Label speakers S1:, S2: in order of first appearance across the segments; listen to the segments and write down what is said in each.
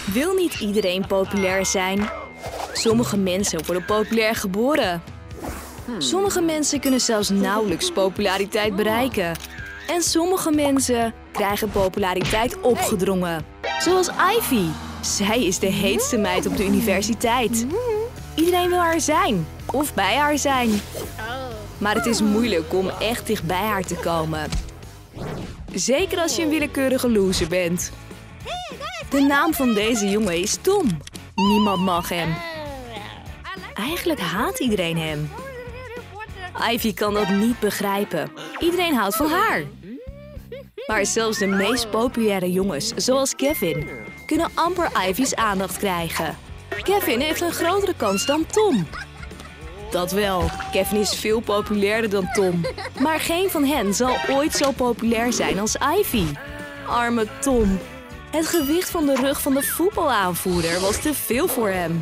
S1: Wil niet iedereen populair zijn? Sommige mensen worden populair geboren. Sommige mensen kunnen zelfs nauwelijks populariteit bereiken. En sommige mensen krijgen populariteit opgedrongen. Zoals Ivy. Zij is de heetste meid op de universiteit. Iedereen wil haar zijn of bij haar zijn. Maar het is moeilijk om echt dicht bij haar te komen. Zeker als je een willekeurige loser bent. De naam van deze jongen is Tom. Niemand mag hem. Eigenlijk haat iedereen hem. Ivy kan dat niet begrijpen. Iedereen houdt van haar. Maar zelfs de meest populaire jongens, zoals Kevin, kunnen amper Ivy's aandacht krijgen. Kevin heeft een grotere kans dan Tom. Dat wel, Kevin is veel populairder dan Tom. Maar geen van hen zal ooit zo populair zijn als Ivy. Arme Tom. Het gewicht van de rug van de voetbalaanvoerder was te veel voor hem.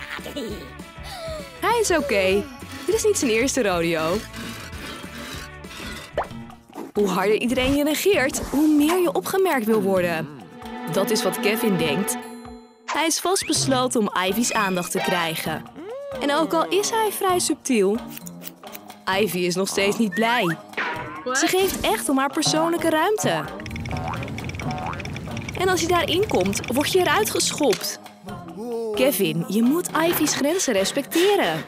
S1: Hij is oké. Dit is niet zijn eerste rodeo. Hoe harder iedereen je negeert, hoe meer je opgemerkt wil worden. Dat is wat Kevin denkt. Hij is vastbesloten om Ivy's aandacht te krijgen. En ook al is hij vrij subtiel, Ivy is nog steeds niet blij. Ze geeft echt om haar persoonlijke ruimte. En als je daarin komt, word je eruit geschopt. Kevin, je moet Ivy's grenzen respecteren.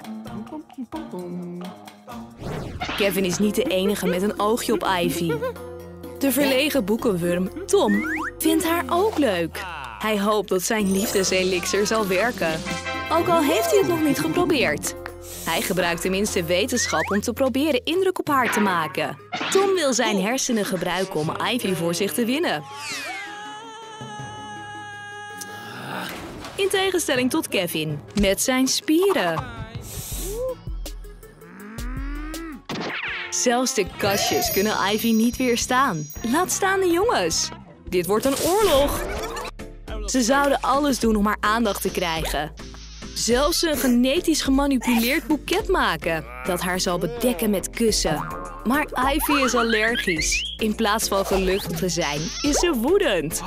S1: Kevin is niet de enige met een oogje op Ivy. De verlegen boekenwurm, Tom, vindt haar ook leuk. Hij hoopt dat zijn liefdeselixer zal werken. Ook al heeft hij het nog niet geprobeerd. Hij gebruikt tenminste wetenschap om te proberen indruk op haar te maken. Tom wil zijn hersenen gebruiken om Ivy voor zich te winnen. In tegenstelling tot Kevin, met zijn spieren. Zelfs de kastjes kunnen Ivy niet weerstaan. Laat staan de jongens. Dit wordt een oorlog. Ze zouden alles doen om haar aandacht te krijgen. Zelfs een genetisch gemanipuleerd boeket maken dat haar zal bedekken met kussen. Maar Ivy is allergisch. In plaats van gelukkig te zijn, is ze woedend.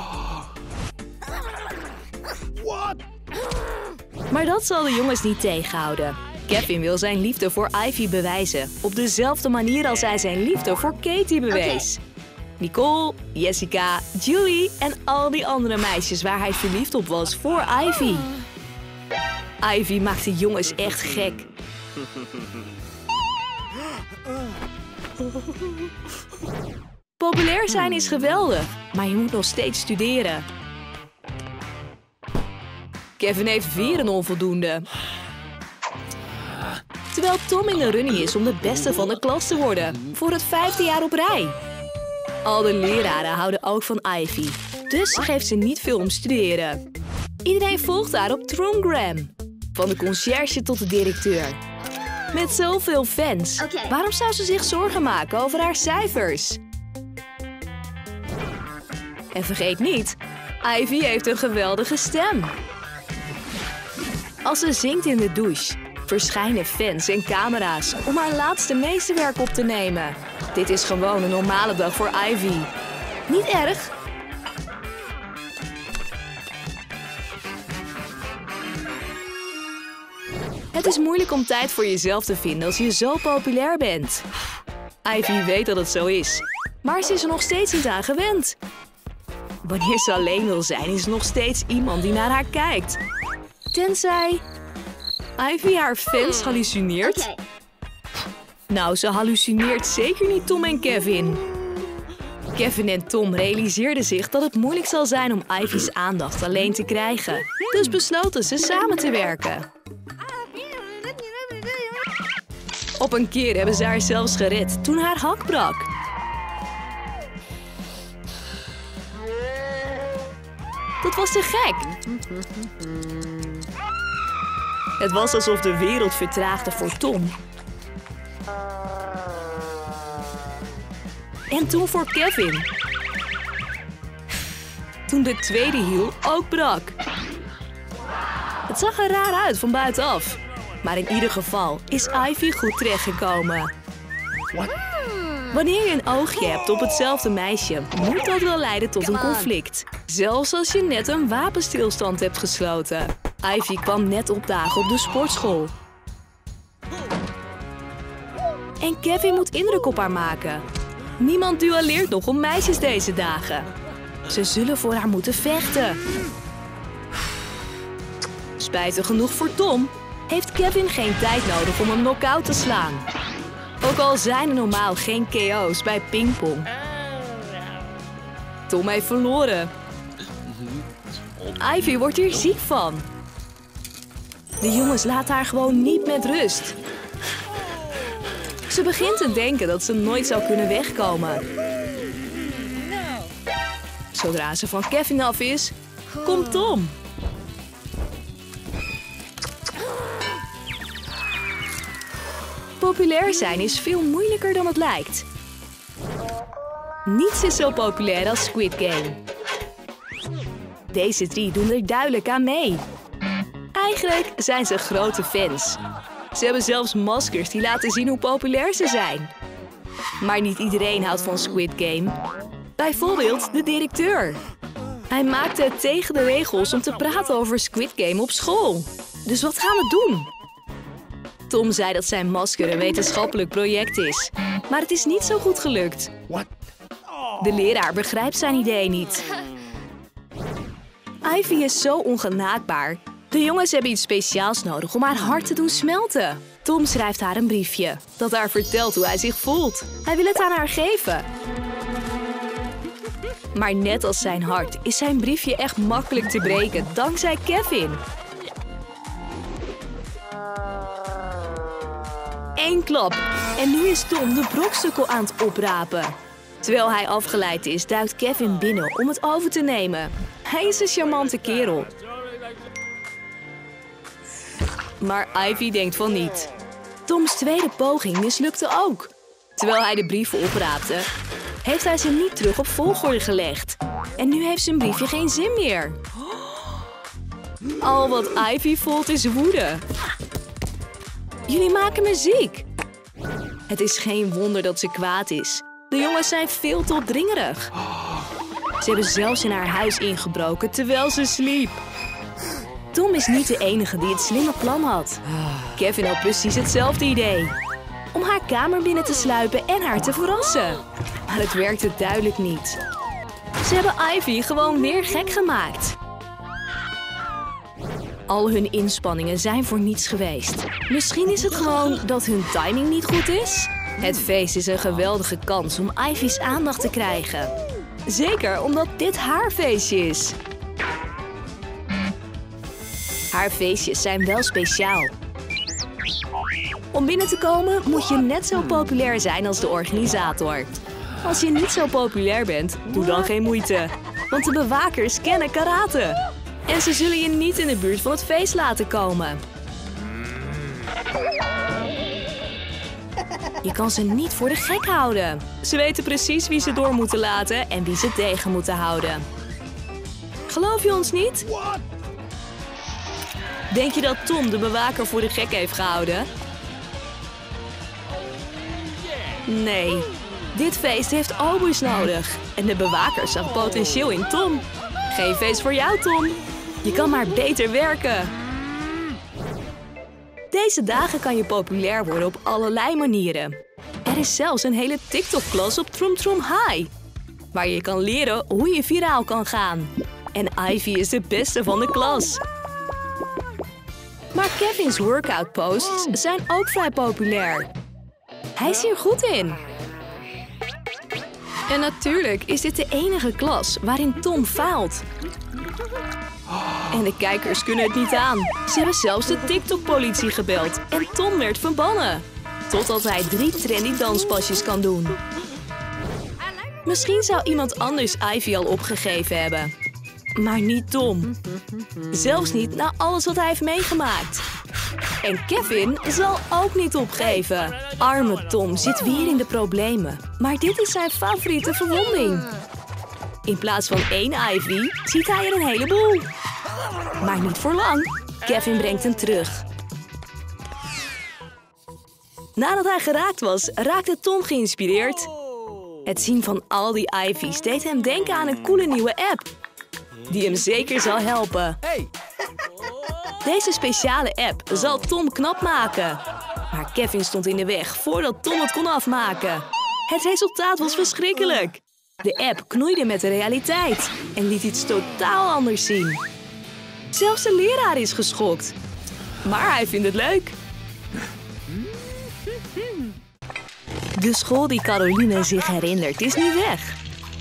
S1: Maar dat zal de jongens niet tegenhouden. Kevin wil zijn liefde voor Ivy bewijzen, op dezelfde manier als hij zijn liefde voor Katie bewees. Nicole, Jessica, Julie en al die andere meisjes waar hij verliefd op was voor Ivy. Ivy maakt de jongens echt gek. Populair zijn is geweldig, maar je moet nog steeds studeren. Kevin heeft weer een onvoldoende. Terwijl Tom in de running is om de beste van de klas te worden, voor het 5e jaar op rij. Al de leraren houden ook van Ivy, dus geeft ze niet veel om studeren. Iedereen volgt haar op Trongram, van de conciërge tot de directeur. Met zoveel fans, waarom zou ze zich zorgen maken over haar cijfers? En vergeet niet, Ivy heeft een geweldige stem. Als ze zingt in de douche, verschijnen fans en camera's om haar laatste meesterwerk op te nemen. Dit is gewoon een normale dag voor Ivy. Niet erg. Het is moeilijk om tijd voor jezelf te vinden als je zo populair bent. Ivy weet dat het zo is, maar ze is er nog steeds niet aan gewend. Wanneer ze alleen wil zijn, is er nog steeds iemand die naar haar kijkt. Tenzij Ivy haar fans hallucineert. Nou, ze hallucineert zeker niet Tom en Kevin. Kevin en Tom realiseerden zich dat het moeilijk zal zijn om Ivy's aandacht alleen te krijgen. Dus besloten ze samen te werken. Op een keer hebben ze haar zelfs gered toen haar hak brak. Dat was te gek. Het was alsof de wereld vertraagde voor Tom. En toen voor Kevin. Toen de tweede hiel ook brak. Het zag er raar uit van buitenaf. Maar in ieder geval is Ivy goed terechtgekomen. Wanneer je een oogje hebt op hetzelfde meisje, moet dat wel leiden tot een conflict. Zelfs als je net een wapenstilstand hebt gesloten. Ivy kwam net opdagen op de sportschool. En Kevin moet indruk op haar maken. Niemand duelleert nog om meisjes deze dagen. Ze zullen voor haar moeten vechten. Spijtig genoeg voor Tom heeft Kevin geen tijd nodig om hem knock-out te slaan. Ook al zijn er normaal geen KO's bij pingpong. Tom heeft verloren. Ivy wordt hier ziek van. De jongens laten haar gewoon niet met rust. Ze begint te denken dat ze nooit zou kunnen wegkomen. Zodra ze van Kevin af is, komt Tom. Populair zijn is veel moeilijker dan het lijkt. Niets is zo populair als Squid Game. Deze 3 doen er duidelijk aan mee. Eigenlijk zijn ze grote fans. Ze hebben zelfs maskers die laten zien hoe populair ze zijn. Maar niet iedereen houdt van Squid Game. Bijvoorbeeld de directeur. Hij maakte het tegen de regels om te praten over Squid Game op school. Dus wat gaan we doen? Tom zei dat zijn masker een wetenschappelijk project is. Maar het is niet zo goed gelukt. De leraar begrijpt zijn idee niet. Ivy is zo ongenaakbaar. De jongens hebben iets speciaals nodig om haar hart te doen smelten. Tom schrijft haar een briefje dat haar vertelt hoe hij zich voelt. Hij wil het aan haar geven. Maar net als zijn hart is zijn briefje echt makkelijk te breken dankzij Kevin. Eén klap en nu is Tom de brokstukkel aan het oprapen. Terwijl hij afgeleid is, duikt Kevin binnen om het over te nemen. Hij is een charmante kerel. Maar Ivy denkt van niet. Toms tweede poging mislukte ook. Terwijl hij de brieven opraapte, heeft hij ze niet terug op volgorde gelegd. En nu heeft zijn briefje geen zin meer. Al wat Ivy voelt is woede. Jullie maken me ziek. Het is geen wonder dat ze kwaad is. De jongens zijn veel te opdringerig. Ze hebben zelfs in haar huis ingebroken terwijl ze sliep. Tom is niet de enige die het slimme plan had. Kevin had precies hetzelfde idee. Om haar kamer binnen te sluipen en haar te verrassen. Maar het werkte duidelijk niet. Ze hebben Ivy gewoon weer gek gemaakt. Al hun inspanningen zijn voor niets geweest. Misschien is het gewoon dat hun timing niet goed is? Het feest is een geweldige kans om Ivy's aandacht te krijgen. Zeker omdat dit haar feestje is. Haar feestjes zijn wel speciaal. Om binnen te komen moet je net zo populair zijn als de organisator. Als je niet zo populair bent, doe dan geen moeite. Want de bewakers kennen karate. En ze zullen je niet in de buurt van het feest laten komen. Je kan ze niet voor de gek houden. Ze weten precies wie ze door moeten laten en wie ze tegen moeten houden. Geloof je ons niet? Denk je dat Tom de bewaker voor de gek heeft gehouden? Nee. Dit feest heeft oboes nodig. En de bewaker zag potentieel in Tom. Geen feest voor jou, Tom. Je kan maar beter werken. Deze dagen kan je populair worden op allerlei manieren. Er is zelfs een hele TikTok-klas op Troom Troom High. Waar je kan leren hoe je viraal kan gaan. En Ivy is de beste van de klas. Maar Kevin's workout posts zijn ook vrij populair. Hij is hier goed in. En natuurlijk is dit de enige klas waarin Tom faalt. En de kijkers kunnen het niet aan. Ze hebben zelfs de TikTok-politie gebeld. En Tom werd verbannen. Totdat hij 3 trendy danspasjes kan doen. Misschien zou iemand anders Ivy al opgegeven hebben. Maar niet Tom. Zelfs niet na alles wat hij heeft meegemaakt. En Kevin zal ook niet opgeven. Arme Tom zit weer in de problemen. Maar dit is zijn favoriete verwonding. In plaats van 1 Ivy ziet hij er een heleboel. Maar niet voor lang. Kevin brengt hem terug. Nadat hij geraakt was, raakte Tom geïnspireerd. Het zien van al die Ivies deed hem denken aan een coole nieuwe app. Die hem zeker zal helpen. Deze speciale app zal Tom knap maken. Maar Kevin stond in de weg voordat Tom het kon afmaken. Het resultaat was verschrikkelijk. De app knoeide met de realiteit en liet iets totaal anders zien. Zelfs de leraar is geschokt. Maar hij vindt het leuk. De school die Caroline zich herinnert is nu weg.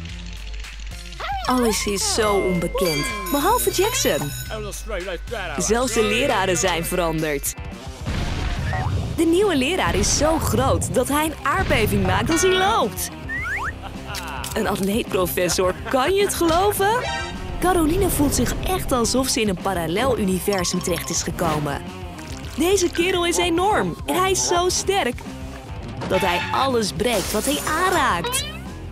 S1: Alles is zo onbekend, behalve Jackson. Zelfs de leraren zijn veranderd. De nieuwe leraar is zo groot dat hij een aardbeving maakt als hij loopt. Een atleetprofessor, kan je het geloven? Caroline voelt zich echt alsof ze in een parallel universum terecht is gekomen. Deze kerel is enorm en hij is zo sterk dat hij alles breekt wat hij aanraakt.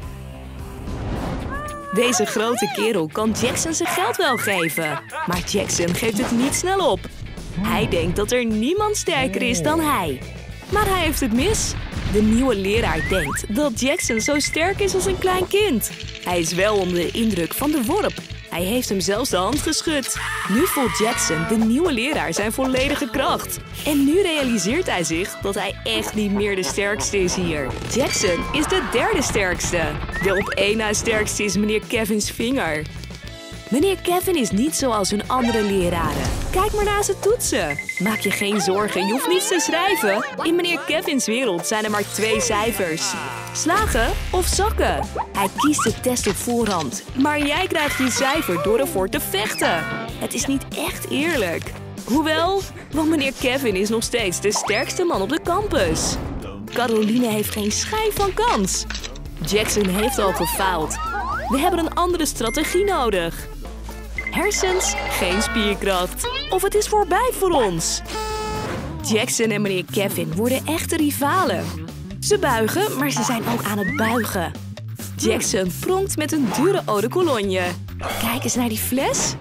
S1: Deze grote kerel kan Jackson zijn geld wel geven. Maar Jackson geeft het niet snel op. Hij denkt dat er niemand sterker is dan hij. Maar hij heeft het mis. De nieuwe leraar denkt dat Jackson zo sterk is als een klein kind. Hij is wel onder de indruk van de worp. Hij heeft hem zelfs de hand geschud. Nu voelt Jackson, de nieuwe leraar, zijn volledige kracht. En nu realiseert hij zich dat hij echt niet meer de sterkste is hier. Jackson is de derde sterkste. De op één na sterkste is meneer Kevin's vinger. Meneer Kevin is niet zoals hun andere leraren. Kijk maar naar zijn toetsen. Maak je geen zorgen, je hoeft niets te schrijven. In meneer Kevins wereld zijn er maar 2 cijfers. Slagen of zakken. Hij kiest de test op voorhand. Maar jij krijgt die cijfer door ervoor te vechten. Het is niet echt eerlijk. Hoewel, want meneer Kevin is nog steeds de sterkste man op de campus. Caroline heeft geen schijn van kans. Jackson heeft al gefaald. We hebben een andere strategie nodig. Hersens, geen spierkracht. Of het is voorbij voor ons. Jackson en meneer Kevin worden echte rivalen. Ze buigen, maar ze zijn ook aan het buigen. Jackson pronkt met een dure eau de cologne. Kijk eens naar die fles.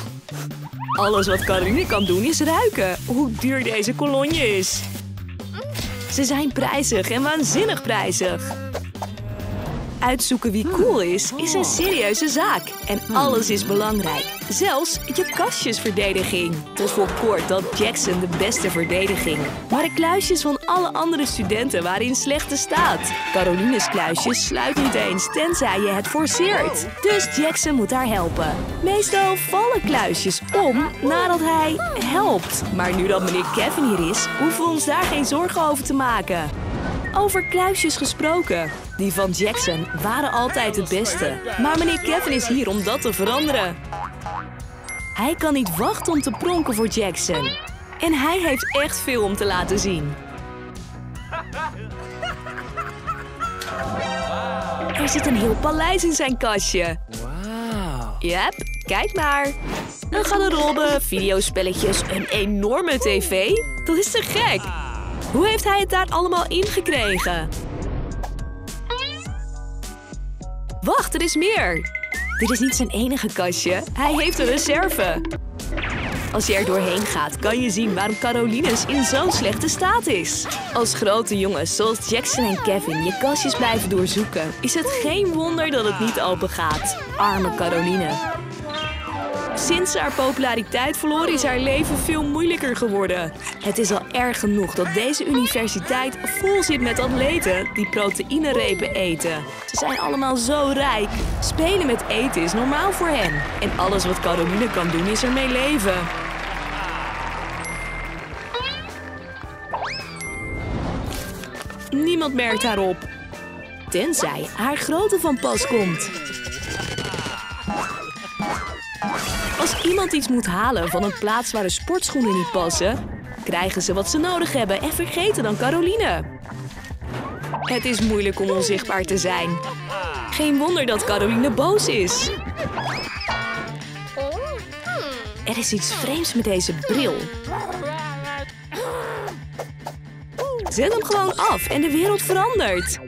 S1: Alles wat Caroline kan doen is ruiken hoe duur deze cologne is. Ze zijn prijzig en waanzinnig prijzig. Uitzoeken wie cool is een serieuze zaak. En alles is belangrijk. Zelfs je kastjesverdediging. Tot voor kort had Jackson de beste verdediging. Maar de kluisjes van alle andere studenten waren in slechte staat. Caroline's kluisje sluit niet eens, tenzij je het forceert. Dus Jackson moet haar helpen. Meestal vallen kluisjes om nadat hij helpt. Maar nu dat meneer Kevin hier is, hoeven we ons daar geen zorgen over te maken. Over kluisjes gesproken. Die van Jackson waren altijd het beste. Maar meneer Kevin is hier om dat te veranderen. Hij kan niet wachten om te pronken voor Jackson. En hij heeft echt veel om te laten zien. Er zit een heel paleis in zijn kastje. Yep, kijk maar. Een garderobe, videospelletjes, een enorme tv. Dat is te gek. Hoe heeft hij het daar allemaal ingekregen? Wacht, er is meer. Dit is niet zijn enige kastje. Hij heeft een reserve. Als je er doorheen gaat, kan je zien waarom Carolines in zo'n slechte staat is. Als grote jongens zoals Jackson en Kevin je kastjes blijven doorzoeken, is het geen wonder dat het niet open gaat. Arme Caroline. Sinds ze haar populariteit verloor is haar leven veel moeilijker geworden. Het is al erg genoeg dat deze universiteit vol zit met atleten die proteïnerepen eten. Ze zijn allemaal zo rijk. Spelen met eten is normaal voor hen. En alles wat Caroline kan doen is ermee leven. Niemand merkt haar op. Tenzij haar grote van pas komt. Als iemand iets moet halen van een plaats waar de sportschoenen niet passen, krijgen ze wat ze nodig hebben en vergeten dan Caroline. Het is moeilijk om onzichtbaar te zijn. Geen wonder dat Caroline boos is. Er is iets vreemds met deze bril. Zet hem gewoon af en de wereld verandert.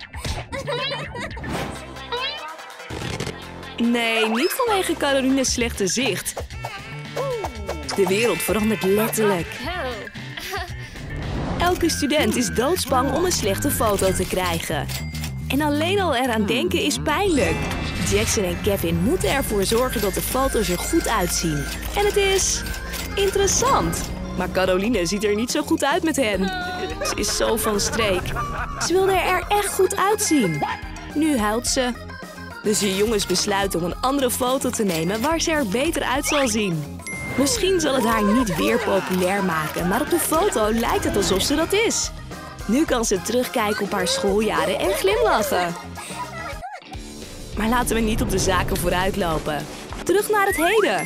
S1: Nee, niet vanwege Caroline's slechte zicht. De wereld verandert letterlijk. Elke student is doodsbang om een slechte foto te krijgen. En alleen al eraan denken is pijnlijk. Jackson en Kevin moeten ervoor zorgen dat de foto's er goed uitzien. En het is interessant. Maar Caroline ziet er niet zo goed uit met hen. Ze is zo van streek. Ze wilde er echt goed uitzien. Nu huilt ze. Dus de jongens besluiten om een andere foto te nemen waar ze er beter uit zal zien. Misschien zal het haar niet weer populair maken, maar op de foto lijkt het alsof ze dat is. Nu kan ze terugkijken op haar schooljaren en glimlachen. Maar laten we niet op de zaken vooruit lopen. Terug naar het heden.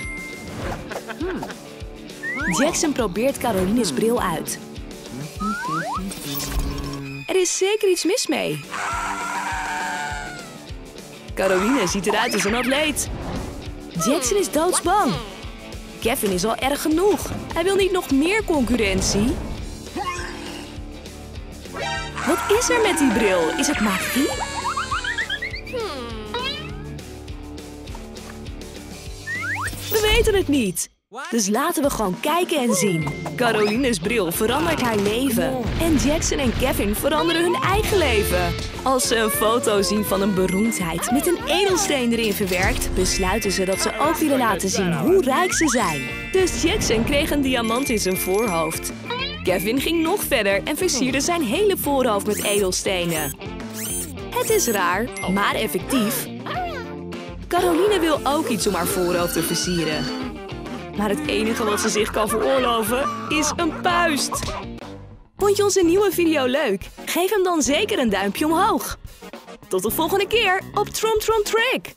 S1: Jackson probeert Caroline's bril uit. Er is zeker iets mis mee. Caroline ziet eruit als een atleet. Jackson is doodsbang. Kevin is al erg genoeg. Hij wil niet nog meer concurrentie. Wat is er met die bril? Is het magie? We weten het niet. Dus laten we gewoon kijken en zien. Caroline's bril verandert haar leven. En Jackson en Kevin veranderen hun eigen leven. Als ze een foto zien van een beroemdheid met een edelsteen erin verwerkt, besluiten ze dat ze ook willen laten zien hoe rijk ze zijn. Dus Jackson kreeg een diamant in zijn voorhoofd. Kevin ging nog verder en versierde zijn hele voorhoofd met edelstenen. Het is raar, maar effectief. Caroline wil ook iets om haar voorhoofd te versieren. Maar het enige wat ze zich kan veroorloven is een puist. Vond je onze nieuwe video leuk? Geef hem dan zeker een duimpje omhoog. Tot de volgende keer op Trom Trom Trick!